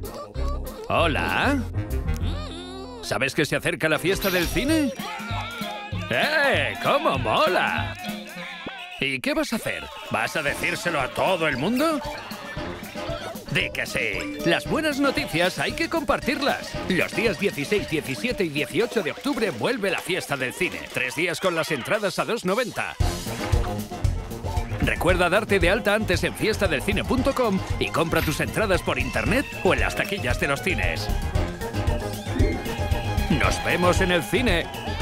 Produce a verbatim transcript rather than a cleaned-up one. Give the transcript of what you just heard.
Hola. ¿Sabes que se acerca la fiesta del cine? ¡Eh! ¡Cómo mola! ¿Y qué vas a hacer? ¿Vas a decírselo a todo el mundo? ¡Di que sí! Las buenas noticias hay que compartirlas. Los días dieciséis, diecisiete y dieciocho de octubre vuelve la fiesta del cine. Tres días con las entradas a dos noventa. Recuerda darte de alta antes en fiesta del cine punto com y compra tus entradas por internet o en las taquillas de los cines. ¡Nos vemos en el cine!